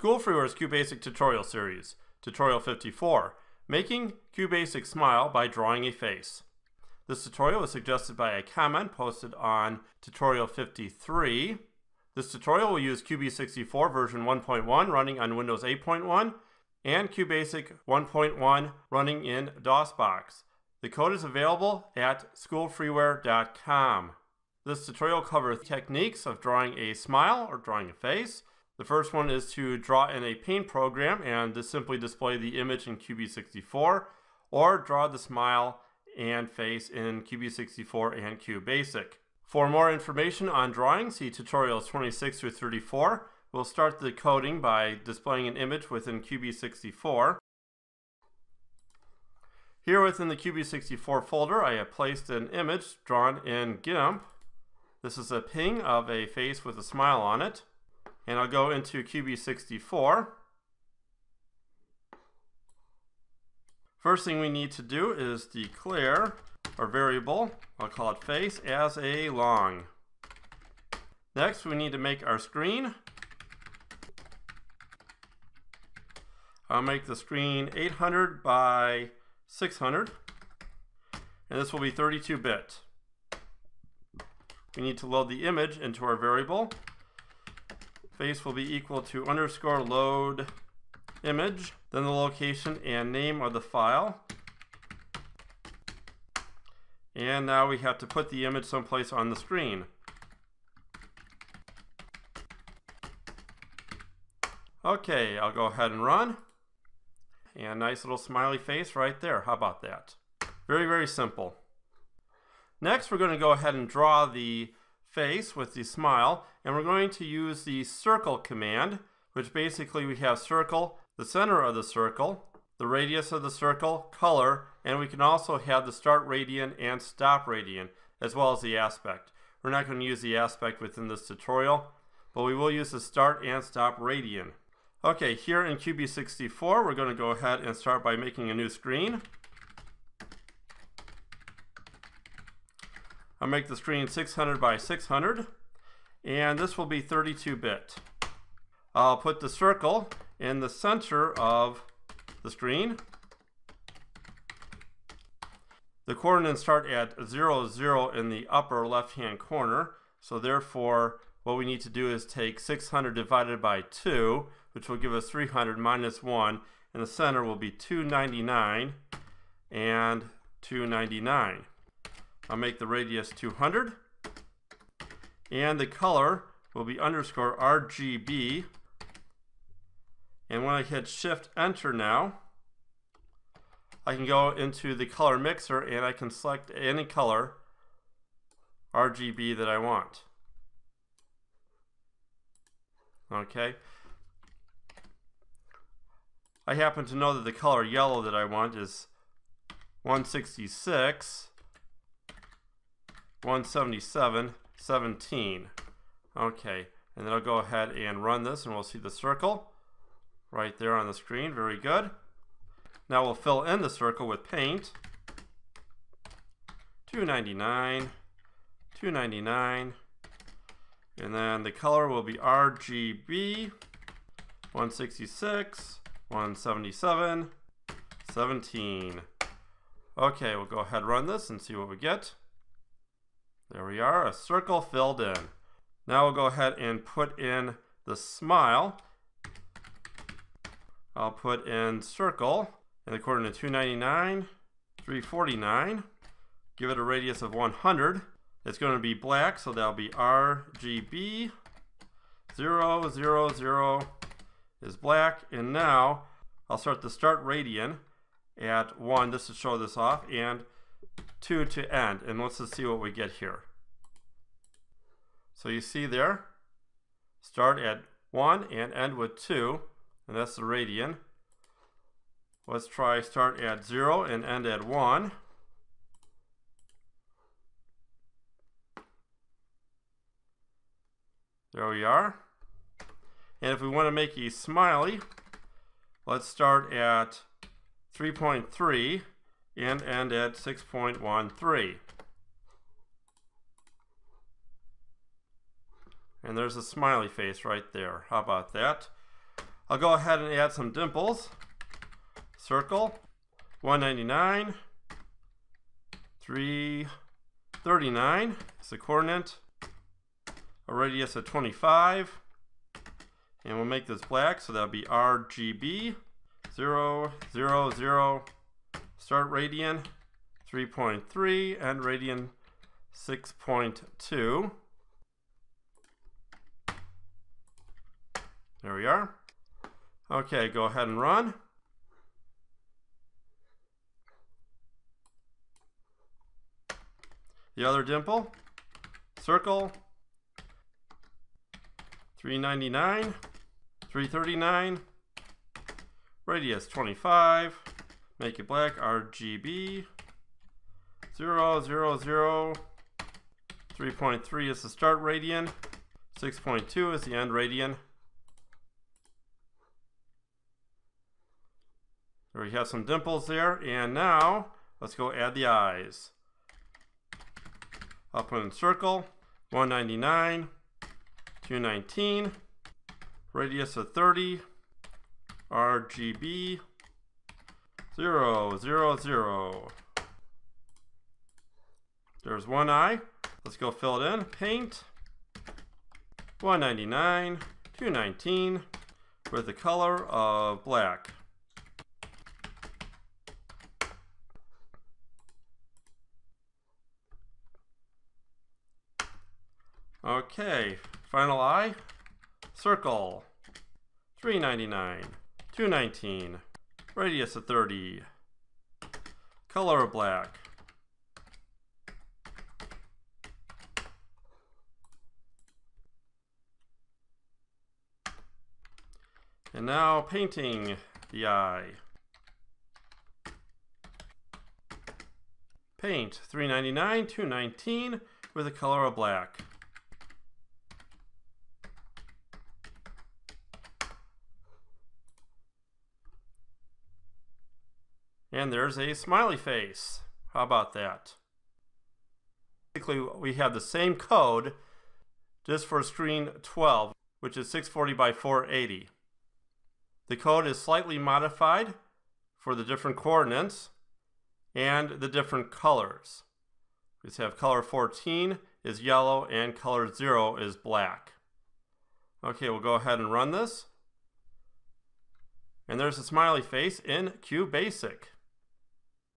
SchoolFreeware's QBasic tutorial series, Tutorial 54, Making QBasic Smile by Drawing a Face. This tutorial was suggested by a comment posted on Tutorial 53. This tutorial will use QB64 version 1.1 running on Windows 8.1 and QBasic 1.1 running in DOSBox. The code is available at SchoolFreeware.com. This tutorial covers techniques of drawing a smile or drawing a face. The first one is to draw in a paint program and just simply display the image in QB64, or draw the smile and face in QB64 and QBasic. For more information on drawing, see tutorials 26 through 34. We'll start the coding by displaying an image within QB64. Here within the QB64 folder, I have placed an image drawn in GIMP. This is a ping of a face with a smile on it. And I'll go into QB64. First thing we need to do is declare our variable, I'll call it face, as a long. Next we need to make our screen. I'll make the screen 800 by 600, and this will be 32-bit. We need to load the image into our variable. Face will be equal to underscore load image, then the location and name of the file. And now we have to put the image someplace on the screen. Okay, I'll go ahead and run. And nice little smiley face right there. How about that? Very, very simple. Next, we're going to go ahead and draw the face with the smile, and we're going to use the circle command, which basically we have circle, the center of the circle, the radius of the circle, color, and we can also have the start radian and stop radian, as well as the aspect. We're not going to use the aspect within this tutorial, but we will use the start and stop radian. Okay, here in QB64, we're going to go ahead and start by making a new screen. I'll make the screen 600 by 600, and this will be 32-bit. I'll put the circle in the center of the screen. The coordinates start at 0, 0 in the upper left-hand corner, so therefore what we need to do is take 600 divided by 2, which will give us 300 minus 1, and the center will be 299 and 299. I'll make the radius 200, and the color will be underscore RGB, and when I hit Shift Enter now, I can go into the color mixer and I can select any color RGB that I want. Okay. I happen to know that the color yellow that I want is 166, 177, 17. Okay, and then I'll go ahead and run this and we'll see the circle right there on the screen. Very good. Now we'll fill in the circle with paint. 299, 299, and then the color will be RGB, 166, 177, 17. Okay, we'll go ahead and run this and see what we get. There we are, a circle filled in. Now we'll go ahead and put in the smile. I'll put in circle, and according to 299, 349, give it a radius of 100. It's going to be black, so that'll be RGB, 0, 0, 0 is black, and now I'll start the start radian at 1 just to show this off, and 2 to end, and let's just see what we get here. So you see there, start at 1 and end with 2, and that's the radian. Let's try start at 0 and end at 1. There we are. And if we want to make a smiley, let's start at 3.3 and end at 6.13. And there's a smiley face right there. How about that? I'll go ahead and add some dimples. Circle, 199, 339 is the coordinate. A radius of 25. And we'll make this black, so that'll be RGB, 0, 0, 0, start radian, 3.3, and radian 6.2. There we are. Okay, go ahead and run. The other dimple, circle, 399, 339, radius 25, make it black, RGB, 0, 0, 0, 3.3 is the start radian, 6.2 is the end radian. We have some dimples there, and now let's go add the eyes. I'll put in circle, 199, 219, radius of 30, RGB, 0, 0, 0. There's one eye. Let's go fill it in. Paint, 199, 219, with the color of black. Okay, final eye, circle, 399, 219, radius of 30, color of black. And now painting the eye. Paint, 399, 219, with the color of black. And there's a smiley face. How about that? Basically, we have the same code just for screen 12, which is 640 by 480. The code is slightly modified for the different coordinates and the different colors. We just have color 14 is yellow and color 0 is black. Okay, we'll go ahead and run this. And there's a smiley face in QBasic.